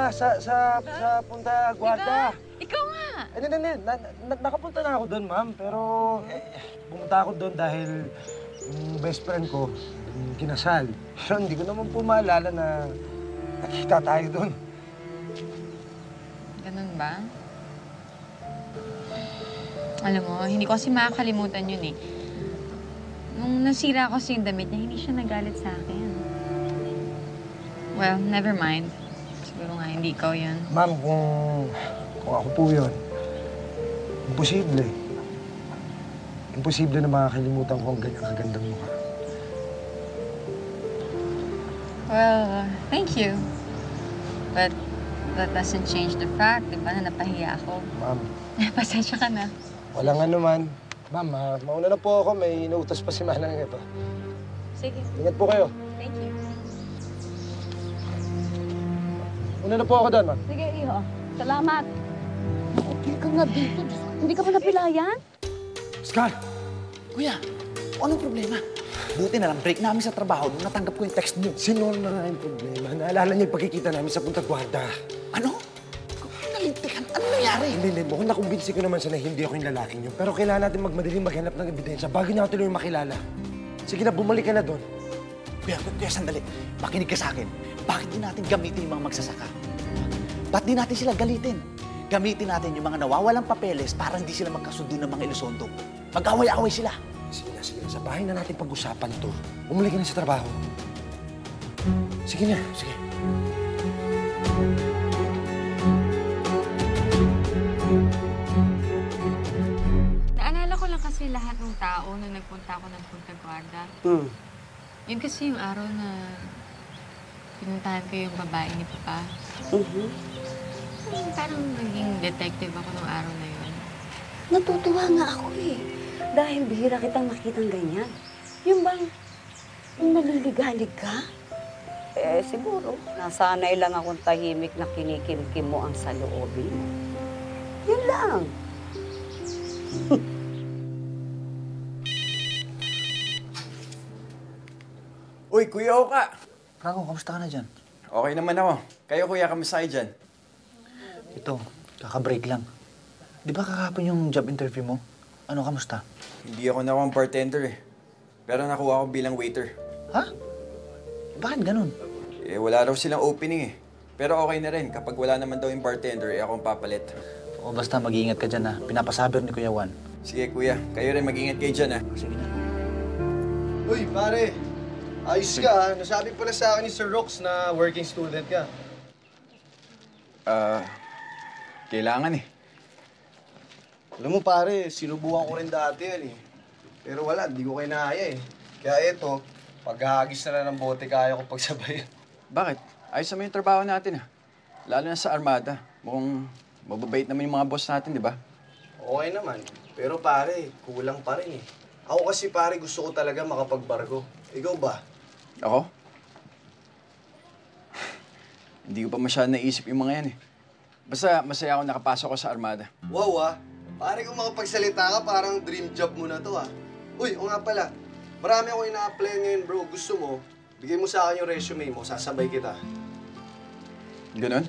sa Punta Guarda. Diba? Ikaw nga. Hindi. Nakapunta na ako doon, ma'am. Pero pumunta ako doon dahil yung best friend ko, kinasal. Pero hindi ko naman po maalala na nakita tayo doon. Ganun ba? Alam mo, hindi ko kasi makakalimutan yun eh. Nung nasira ko yung damit niya, hindi siya nagalit sa akin. Well, never mind. Siguro nga hindi ikaw yun. Ma'am, kung ako po yun, imposible. Imposible na makakalimutan ko ang ganyang kagandang mukha. Well, thank you. But that doesn't change the fact, di ba, na napahiya ako. Ma'am. Pasensya ka na. Walang ano man. Ma'am, mauna na po ako. May inuutas pa si Manang ito. Sige. Ingat po kayo. Thank you. Una na po ako doon, ma'am. Sige, Iho. Salamat. Okay ka nga dito. Hindi ka pa napilayan? Scar! Kuya, anong problema? Buti na lang, break namin sa trabaho nung natanggap ko yung text mo. Si Norma nga yung problema. Naalala niya yung pagkikita namin sa Punta Guarda. Ano? Nalintikan? Ano nangyari? Hindi. Mukhang nakumbinsi ko naman siya na hindi ako yung lalaking yun. Pero kailangan natin magmadaling maghanap ng ebidensya bago niya ako tuloy makilala. Sige na, bumalik ka na doon. Kuya, sandali. Makinig ka sa akin. Bakit di natin gamitin yung mga magsasaka? Ba't di natin sila galitin? Gamitin natin yung mga nawawalang papeles para hindi sila magkasundo ng mga Elizondo. Mag-away-away sila. Sige na. Sa bahay na natin pag-usapan to. Bumalik ka na sa trabaho. Sige na. Sige. Naalala ko lang kasi lahat ng tao nung nagpunta ako ng Punta Guarda. Yun kasi yung araw na pinuntahan ko yung babae ni Papa. Parang naging detective ako nung araw na yun. Natutuwa nga ako eh. Dahil bihira kitang makitang ganyan. Yung bang naliligalig ka? Eh, siguro. Nasanay lang akong tahimik na kinikimkim mo ang saloobin mo. Yun lang. Uy, Kuya Oka! Franco, kamusta ka na dyan? Okay naman ako. Kayo, Kuya, kamusta kayo dyan? Ito, kaka-break lang. Di ba kakapon yung job interview mo? Ano, kamusta? Hindi ako nawang bartender eh. Pero nakuha ko bilang waiter. Ha? Bakit ganun? Eh, wala raw silang opening eh. Pero okay na rin. Kapag wala naman daw yung bartender, eh akong papalit. O basta mag-iingat ka dyan ha. Pinapasabi ni Kuya Juan. Sige, Kuya. Kayo rin mag-ingat kayo dyan ha. Sige na. Uy, pare. Ayos ka ha. Nasabi pala sa akin ni Sir Rox na working student ka. Kailangan eh. Alam mo pare, sinubukan ko rin dati yan eh. Pero wala, di ko kinaya eh. Kaya eto, paghahagis na lang ng bote kaya ko pagsabayan. Bakit? Ayos naman yung trabaho natin ha. Lalo na sa armada. Mukhang mababait naman yung mga boss natin, di ba? Okay naman. Pero pare, kulang pa rin eh. Ako kasi pare, gusto ko talaga makapagbarko. Ikaw ba? Ako? Hindi ko pa masyadong naisip yung mga yan eh. Basta masaya ako nakapasok ko sa armada. Wow ah. Pare, kung makapagsalita ka, parang dream job mo na to ah. Uy, o nga pala. Marami ako ina-apply ngayon bro. Gusto mo, bigay mo sa akin yung resume mo. Sasabay kita. Ganon?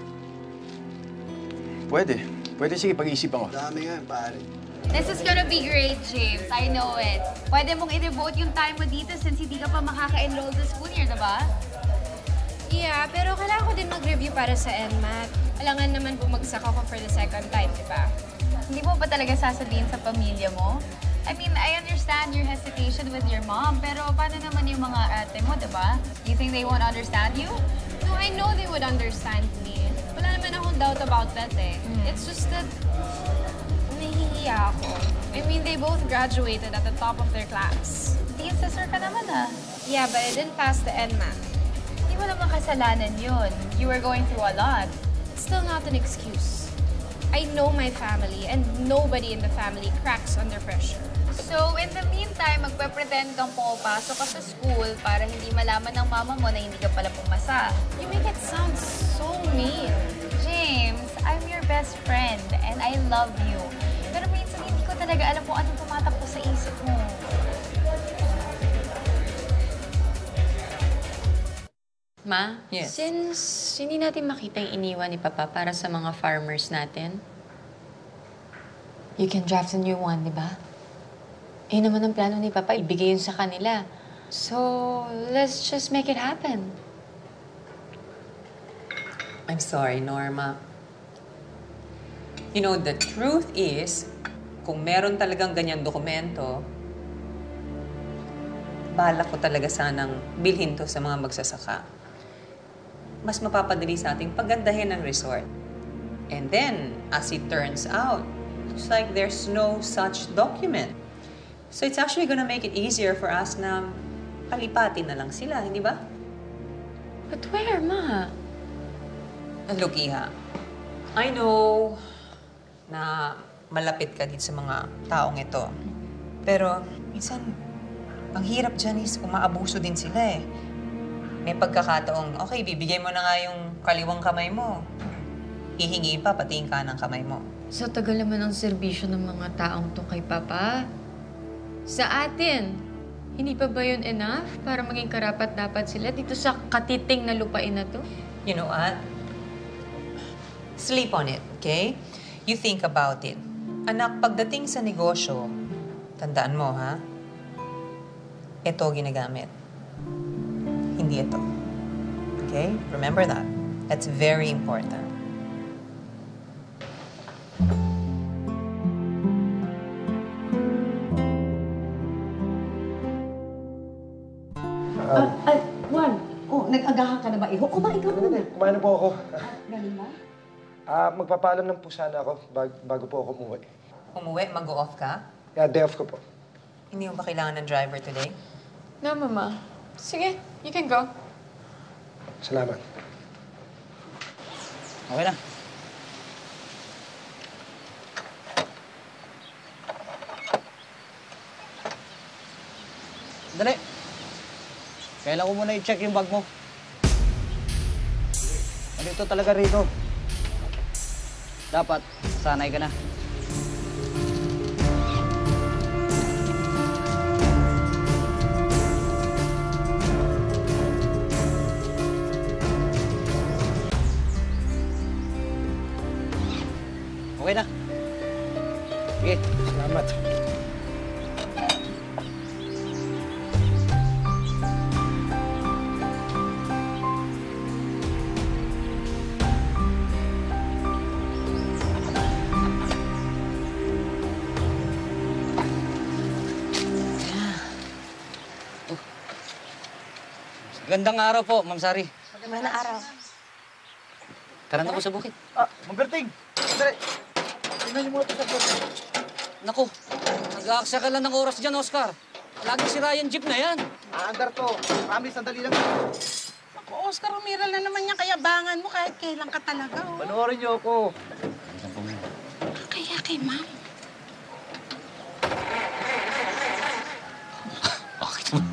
Pwede. Pwede, sige, pag-iisipan ko. Dami nga, pare. This is gonna be great, James. I know it. Pwede mong i-devote yung time mo dito since hindi ka pa makaka-enroll sa school year, diba? Yeah, pero kailangan ko din mag-review para sa NMAT. Kailangan naman bumagsak ako for the second time, diba? Hindi mo ba talaga sasabihin sa pamilya mo? I mean, I understand your hesitation with your mom, pero paano naman yung mga ate mo, diba? You think they won't understand you? No, I know they would understand me. Wala naman akong doubt about that eh. It's just that nahihiya ako. I mean, they both graduated at the top of their class. Teen sister ka naman ah. Yeah, but I didn't pass the NMAT. Hindi mo naman kasalanan yun. You were going through a lot. It's still not an excuse. I know my family, and nobody in the family cracks under pressure. So, in the meantime, magpe-pretend kang pumapasok ka sa school para hindi malaman ng mama mo na hindi ka pala pumasa. You make it sound so mean. James, I'm your best friend and I love you. Pero minsan hindi ko talaga alam kung anong tumatakbo sa isip mo. Ma, Yes. since hindi natin makita yung iniwan ni Papa para sa mga farmers natin, you can draft a new one, di ba? Eh naman ang plano ni Papa, ibigay yun sa kanila. So, let's just make it happen. I'm sorry, Norma. You know, the truth is, kung meron talagang ganyan dokumento, balak ko talaga sanang bilhin to sa mga magsasaka. Mas mapapadali sa ating pagandahin ng resort. And then, as it turns out, looks like there's no such document. So it's actually gonna make it easier for us na palipatin na lang sila, hindi ba? But where, Ma? Look, Iha, I know na malapit ka dito sa mga taong ito. Pero minsan, ang hirap dyan is umaabuso din sila eh. May pagkakataong, okay, bibigay mo na nga yung kaliwang kamay mo. Hihingiin pa, pati yung kanang kamay mo. Sa tagal naman ang serbisyo ng mga taong to kay Papa. Sa atin, hindi pa ba yun enough para maging karapat-dapat sila dito sa katiting na lupain na to? You know what? Sleep on it, okay? You think about it. Anak, pagdating sa negosyo, tandaan mo, ha? Ito ginagamit. Hindi ito. Okay? Remember that. That's very important. Juan, nag-agahan ka na ba, iho? Kumain ka muna. Kumain na po ako. Ganun ba? Magpapaalam lang po sana ako bago po ako umuwi. Umuwi, mag-off ka? Yeah, day off ko po. Hindi mo ba kailangan ng driver today? No, Mama. Sige, you can go. Salamat. Okay na. Dali. Kailangan ko muna i-check yung bag mo. Dito talaga rito. Dapat, sanay ka na. Okay na. Sige. Salamat. Gandang araw po, Ma'am Sari. Magandang araw. Tara na po sa bukid. Maberting! Dali! Tingnan niyo muna ito sa vlog. Naku, nag-aaksya ka lang ng oras dyan, Oscar. Lagi si Ryan jeep na yan. Andar to. Promise, sandali lang. Ako, Oscar, umiral na naman yung kayabangan mo kahit kailan ka talaga, oh. Panoorin niyo ako. Kaya kay ma'am. Bakit mo?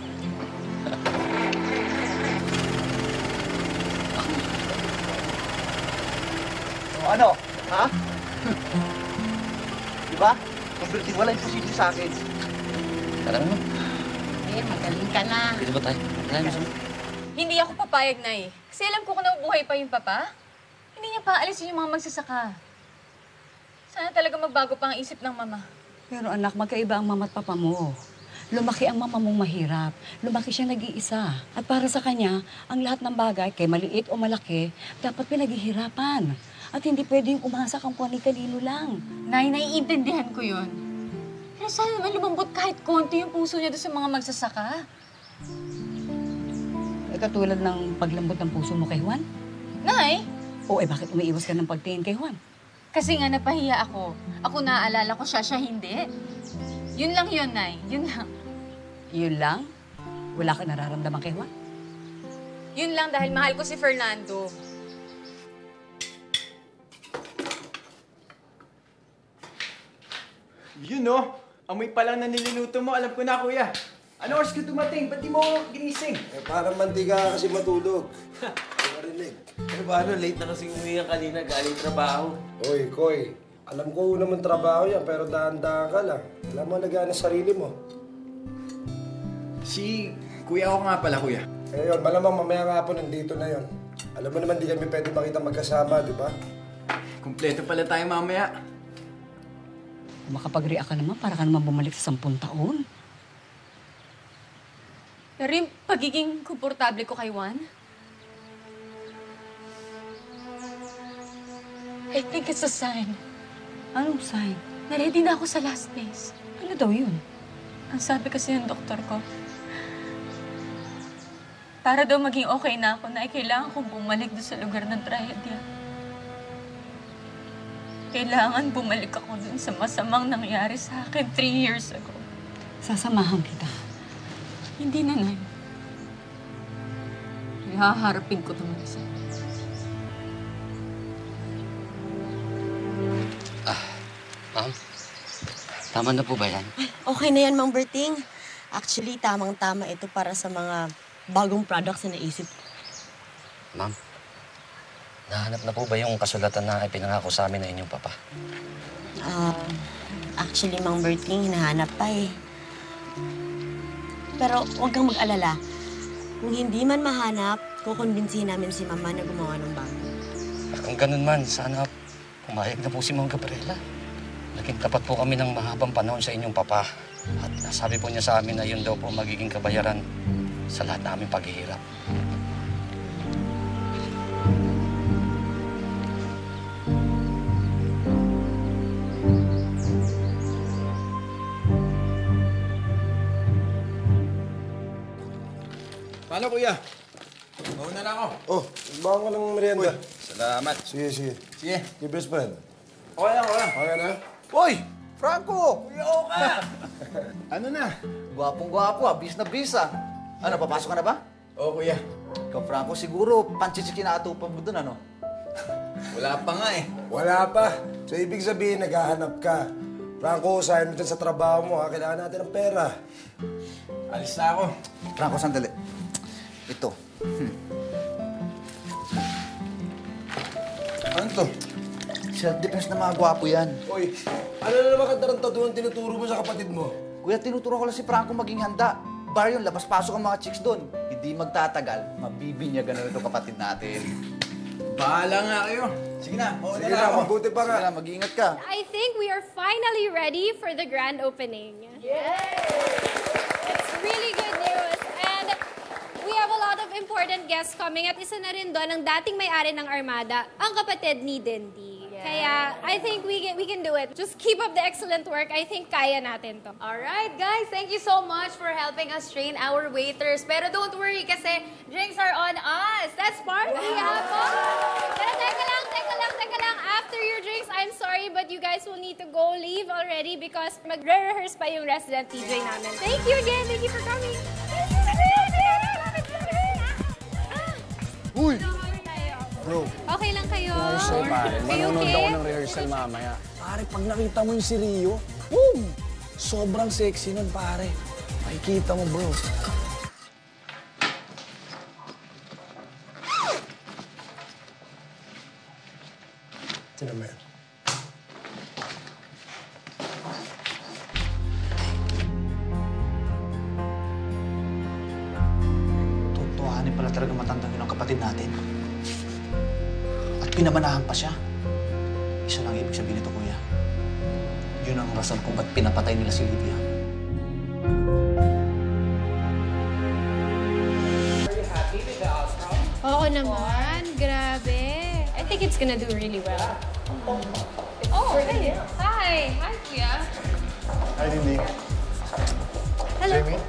Ano? Ha? Diba? Maberting, wala imposible sa akin. Tara na. Eh, magaling ka na. Dito ba tayo? Hindi ako papayag, Nay. Kasi alam ko kung nabubuhay pa yung Papa. Hindi niya paalisin yung mga magsasaka. Sana talaga magbago pa ang isip ng Mama. Pero anak, magkaiba ang mama at papa mo. Lumaki ang mama mong mahirap. Lumaki siya nag-iisa. At para sa kanya, ang lahat ng bagay, kay maliit o malaki, dapat pinaghihirapan. At hindi pwedeng umasa kang kani-kanino lang. Nay, naiintindihan ko yun. Pero sana naman lumambot kahit konti yung puso niya doon sa mga magsasaka. Katulad ng paglambot ng puso mo kay Juan? Nay! O bakit umiiwas ka ng pagtingin kay Juan? Kasi nga napahiya ako. Ako naaalala ko siya hindi. Yun lang yun, Nay. Yun lang. Yun lang? Wala ka nararamdaman kay Juan? Yun lang dahil mahal ko si Fernando. Yun no, amoy pa lang na niluluto mo, alam ko na kuya. Ano oras ka dumating? Ba't di mo ginising? Parang mantika ka kasi matulog. Marinig. Eh, paano? Late na kasing umuwi kanina, galing trabaho. Oy, Koy. Alam ko naman trabaho yan, pero dahan-dahan ka lang. Alam mo, alagaan ang sarili mo. Si kuya ko nga pala kuya. Eh yun, malamang mamaya nga po nandito na yon. Alam mo naman, di kami pwede makita magkasama, di ba? Kumpleto pala tayo mamaya. Makapag-react ka naman para ka naman bumalik sa 10 taon. Pero yung pagiging komportable ko kay Juan, I think it's a sign. Anong sign? Na ready na ako sa last days. Ano daw yun? Ang sabi kasi ng doktor ko, para daw maging okay na ako na kailangan kong bumalik doon sa lugar ng trahedya. Kailangan bumalik ako doon sa masamang nangyari sa akin 3 years ago. Sasamahan kita. Hindi na, Nay. Haharapin ko naman siya. Ma'am, tama na po ba yan? Okay na yan, Mang Berting. Actually, tamang-tama ito para sa mga bagong products na naisip. Ma'am, nahanap na po ba yung kasulatan na ipinangako sa amin na inyong papa? Actually, Mang Berting, hinahanap pa eh. Pero huwag kang mag-alala. Kung hindi man mahanap, kukumbinsihin namin si Mama na gumawa ng bago. Kung ganun man, sana pumayag na po si Ma'am Gabriela. Naging tapat po kami ng mahabang panahon sa inyong papa. At nasabi po niya sa amin na yun daw po magiging kabayaran sa lahat na aming paghihirap. Paano, kuya? Mauna na ako. Oh, baka ka ng merienda. Salamat. Sige, sige. Sige. Your best friend. Okay lang, okay lang. Okay na? Hoy! Franco! Kuya, okay! Ano na? Gwapong-gwapo, bis na bis ah. Ano, papasok ka na ba? Oo, kuya. Ikaw, Franco, siguro panchis kinakatupan mo dun, ano? Wala pa nga eh. Wala pa. So, ibig sabihin, naghahanap ka. Franco, usahin mo dyan sa trabaho mo, ha? Kailangan natin ng pera. Alis na ako. Franco, sandali. Ito. Ano to? Self-defense na mga gwapo yan. Uy, ano na naman katarantado ang tinuturo mo sa kapatid mo? Kuya, tinuturo ko lang si Franco maging handa. Bar yun, labas-pasok ang mga chicks doon. Hindi magtatagal, mabibinyagan na ito kapatid natin. Bahala nga kayo. Sige na, mauna Sige na na, ako. mabuti pa nga. Sige na, mag-iingat ka. I think we are finally ready for the grand opening. It's really good news. And we have a lot of important guests coming. At isa na rin doon ang dating may-ari ng Armada, ang kapatid ni Dendi. Kaya I think we can do it. Just keep up the excellent work. I think kaya natin to. Alright, guys, thank you so much for helping us train our waiters. Pero don't worry kasi drinks are on us. That's party, hapon. Pero teka lang. After your drinks, I'm sorry, but you guys will need to go leave already because magre-rehearse pa yung resident DJ namin. Thank you again. Thank you for coming. Uy! Bro. Okay lang kayo? Pare, manonood ako ng rehearsal mamaya. Pare, pag nakita mo yung si Rio, boom! Sobrang sexy nun, pare. Makikita mo, bro. Sino mo yan? Tutuhanin pala talaga matandang yun ang kapatid natin. At pinamanahan pa siya. Isa lang ibig sabihin nito, kuya. Yun ang rason kung ba't pinapatay nila si Lydia. Oo naman. Grabe. I think it's gonna do really well. Oh, hey. Hi. Hi, kuya. Hi, Dindi. Hello. Jamie?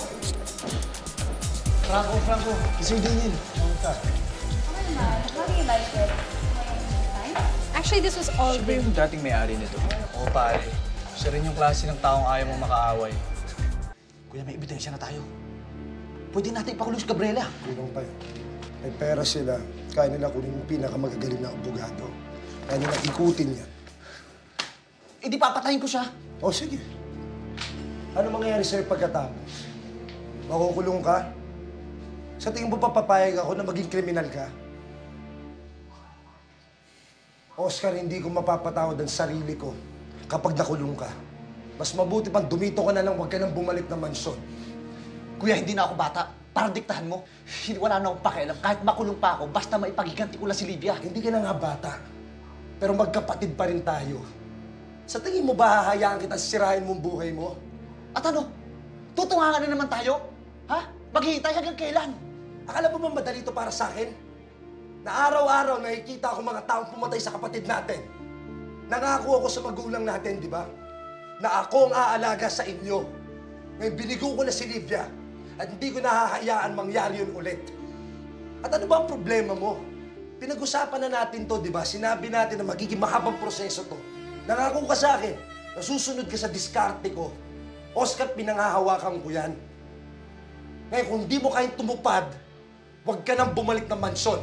Franco. Kasi Daniel. Kamusta? How do you like it? Actually, this was all Siya ba yung dating may-ari nito? Oo, pare. Siya rin yung klase ng taong ayaw mong makaaway. Kuya, may ebidensya na tayo. Pwede natin ipakulong si Gabriela. Kulang pa yun. May pera sila. Kaya nila kunin yung pinakamagagaling na abogado. Kaya nila ikutin yan. Eh, di papatayin ko siya. O, sige. Ano mangyayari sa'yo pagkatapos? Makukulong ka? Sa tingin mo papapayag ako na maging kriminal ka? Oscar, hindi ko mapapatawad ang sarili ko kapag nakulong ka. Mas mabuti pang dumito ka na lang, huwag ka nang bumalik na mansyon. Kuya, hindi na ako bata. para diktahan mo. Wala na akong pakialam. Kahit makulong pa ako, basta maipagiganti ko lang si Livia. Hindi ka na nga bata. Pero magkapatid pa rin tayo. Sa tingin mo ba hahayaan kita sisirain mong buhay mo? At ano? Tutungangan na naman tayo? Ha? Maghihintay hanggang kailan? Akala mo ba madali ito para sa akin? Na araw-araw nakikita ako mga taong pumatay sa kapatid natin. Nangako ako sa magulang natin, di ba? Na ako ang aalaga sa inyo. Ngayon binigo ko na si Livia at hindi ko nahahayaan mangyari yun ulit. At ano ba ang problema mo? Pinag-usapan na natin to, di ba? Sinabi natin na magiging mahabang proseso to. Nangako ka sa akin, nasusunod ka sa diskarte ko. Oscar, pinanghahawakan ko yan. Ngayon, kung di mo kayang tumupad, huwag ka nang bumalik ng mansyon.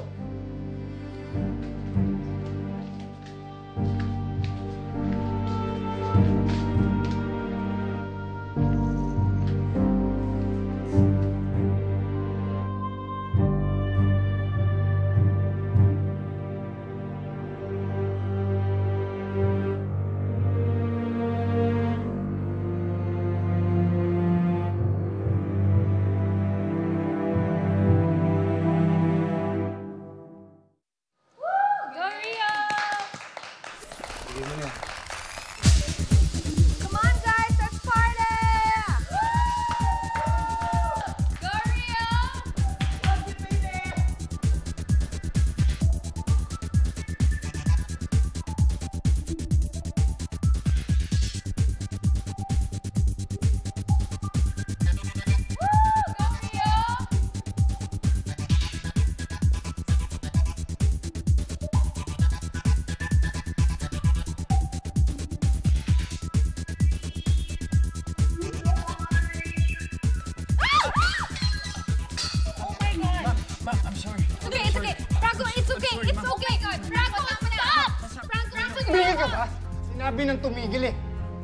Sinabi nang tumigil eh.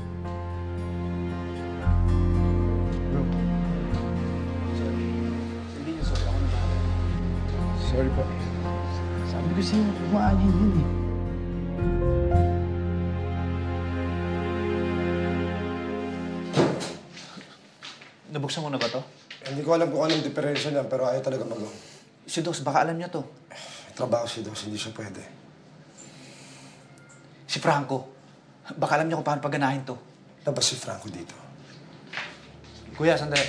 Bro. Sorry. Hindi niyo sorry. Ako na bahala. Sorry po. Sabi ko sa'yo, kumaalin yun eh. Nabuksan mo na ba to? Hindi ko alam kung anong diferensya niyan, pero ayaw talaga mag-on. Si Dos, baka alam niya to. May trabaho si Dos, hindi siya pwede. Si Franco, baka alam niya kung paano pagganahin to. Labas si Franco dito. Kuya, sandali.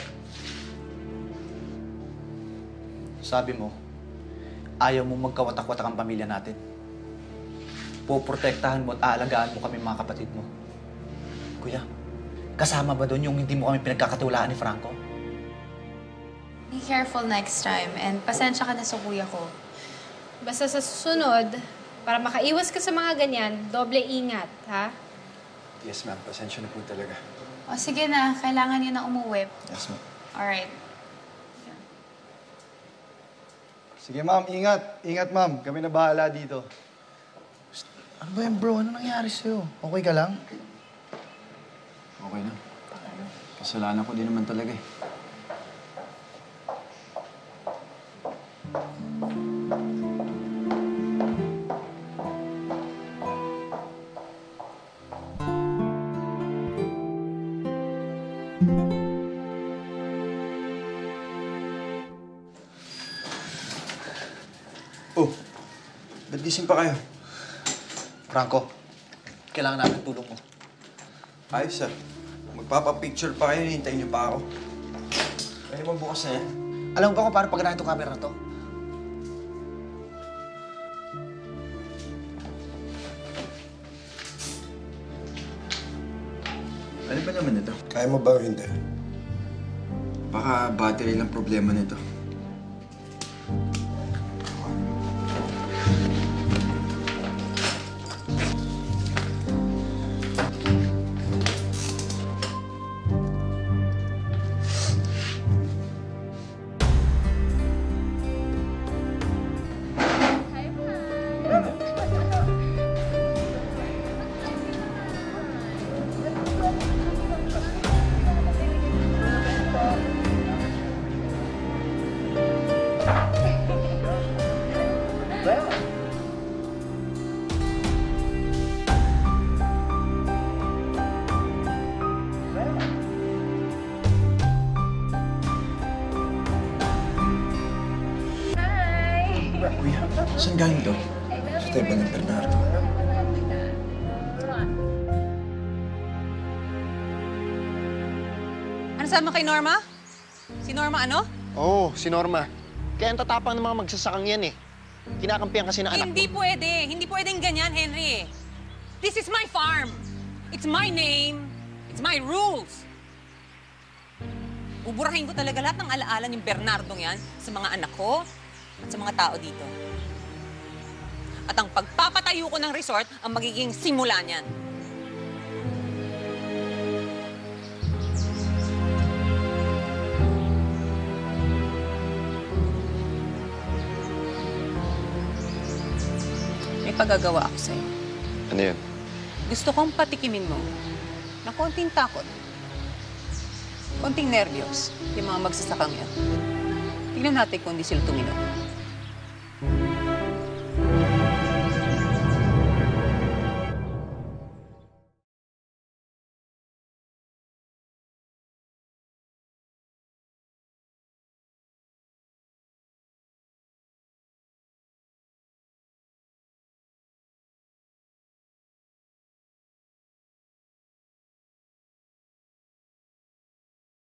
Sabi mo, ayaw mo magkawatak-watak ang pamilya natin. Poprotektahan mo at aalagaan mo kami mga kapatid mo. Kuya, kasama ba doon yung hindi mo kami pinagkakatiwalaan ni Franco? Be careful next time and pasensya ka na sa kuya ko. Basta sa susunod, para makaiwas ka sa mga ganyan, doble ingat, ha? Yes, ma'am. Pasensya na po talaga. O sige na, kailangan niyo na umuwi. Yes, ma'am. Alright. Sige ma'am, ingat. Ingat ma'am. Kami na bahala dito. Ano ba yan, bro? Ano nangyari sa'yo? Okay ka lang? Okay na. Kasalanan ko din naman talaga eh. Oh, ba't gising pa kayo? Franco, kailangan namin tulong mo. Ayos ah. Magpapapicture pa kayo, hintayin niyo pa ako. Pwede mo bukas na yan. Alam mo ba kung paano pagganahin itong camera na to? Ano ba naman ito? Kaya mo ba o hindi? Baka battery lang problema nito. Kuya, saan galing to? Sa table ng Bernardo. Ano sabi mo kay Norma? Si Norma ano? Oo, si Norma. Kaya ang tatapang ng mga magsasakang yan eh. Kinakampihan kasi na anak Hindi pwede. Hindi pwedeng ganyan, Henry. This is my farm. It's my name. It's my rules. Uburahin ko talaga lahat ng alaala ng Bernardong yan sa mga anak ko at sa mga tao dito. At ang pagpapatayo ko ng resort ang magiging simula niyan. May pagagawa ako sa'yo. Ano yun? Gusto kong patikimin mo na konting takot, konting nervyos yung mga magsasakang yan. Tignan natin kung hindi sila tuminog.